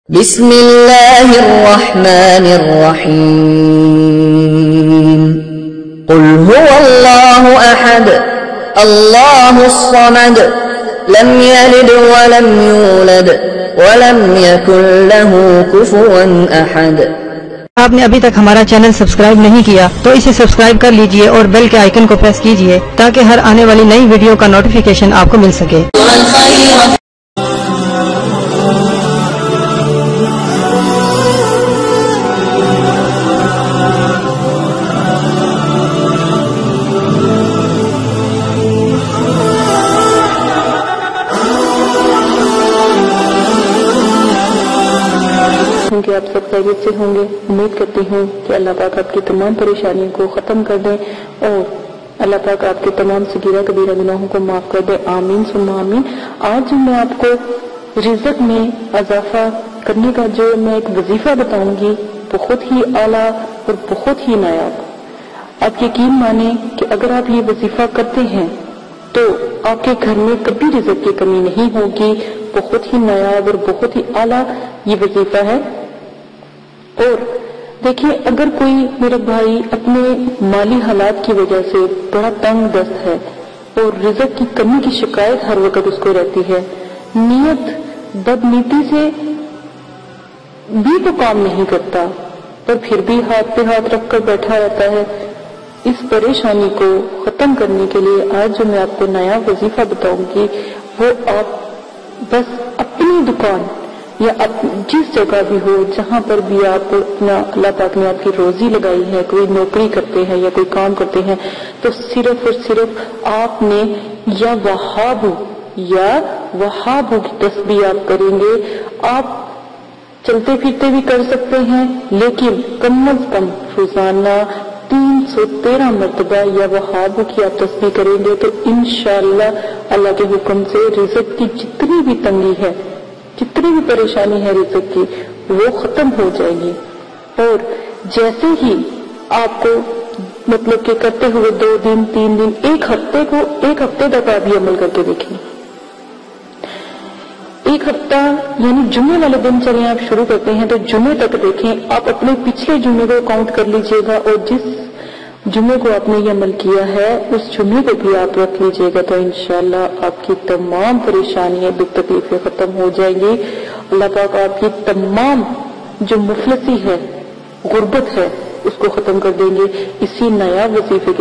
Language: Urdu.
بسم اللہ الرحمن الرحیم قل هو اللہ احد اللہ الصمد لم یلد ولم یولد ولم یکن له کفوا احد۔ آپ نے ابھی تک ہمارا چینل سبسکرائب نہیں کیا تو اسے سبسکرائب کر لیجئے اور بیل کے آئیکن کو پریس کیجئے تاکہ ہر آنے والی نئی ویڈیو کا نوٹیفیکیشن آپ کو مل سکے۔ کہ آپ سب خیریت سے ہوں گے۔ امید کرتی ہوں کہ اللہ پاک آپ کی تمام پریشانیوں کو ختم کر دیں اور اللہ پاک آپ کے تمام صغیرہ کبیرہ گناہوں کو معاف کر دیں، آمین ثم آمین۔ آج میں آپ کو رزق میں اضافہ کرنے کا جو میں ایک وظیفہ بتاؤں گی، بہت ہی اعلیٰ اور بہت ہی نایاب۔ آپ یقین مانیں کہ اگر آپ یہ وظیفہ کرتے ہیں تو آپ کے گھر میں کبھی رزق کی کمی نہیں ہوگی۔ بہت ہی نایاب اور بہت ہی اعلیٰ یہ وظیفہ ہے۔ اور دیکھیں، اگر کوئی میرا بھائی اپنے مالی حالات کی وجہ سے بڑا تنگ دست ہے اور رزق کی کمی کی شکایت ہر وقت اس کو رہتی ہے، نیت بدنیتی سے بھی تو کام نہیں کرتا پر پھر بھی ہاتھ پہ ہاتھ رکھ کر بیٹھا رہتا ہے، اس پریشانی کو ختم کرنے کے لیے آج جو میں آپ کو نیا وظیفہ بتاؤں گی، وہ آپ بس اپنی دکان یا جس جگہ بھی ہو، جہاں پر بھی آپ اپنا اللہ پاک نے آپ کی روزی لگائی ہے، کوئی نوکری کرتے ہیں یا کوئی کام کرتے ہیں، تو صرف اور صرف آپ نے یا وہاب کی تسبیح آپ کریں گے۔ آپ چلتے پھرتے بھی کر سکتے ہیں، لیکن کم از کم روزانہ 313 مرتبہ یا وہاب کی آپ تسبیح کریں گے تو انشاءاللہ اللہ کے حکم سے رزق کی جتنی بھی تنگی ہے، جتنی بھی پریشانی ہے رزق کی، وہ ختم ہو جائے گی۔ اور جیسے ہی آپ کو مطلب کہ کرتے ہوئے 2 دن 3 دن ایک ہفتے تک آپ یہ عمل کر کے دیکھیں۔ ایک ہفتہ یعنی جمعے والے دن چلیں آپ شروع کرتے ہیں تو جمعے تک دیکھیں، آپ اپنے پچھلے جمعے کو کاؤنٹ کر لیجئے گا اور جس جمعے کو آپ نے یہ عمل کیا ہے اس جمعے کو بھی آپ رکھ لیجئے گا تو انشاءاللہ آپ کی تمام پریشانیاں دکھ تکلیفیں ختم ہو جائیں گی۔ اللہ پاک آپ کی تمام جو مفلسی ہے، غربت ہے، اس کو ختم کر دیں گے اسی نیا وظیفے کے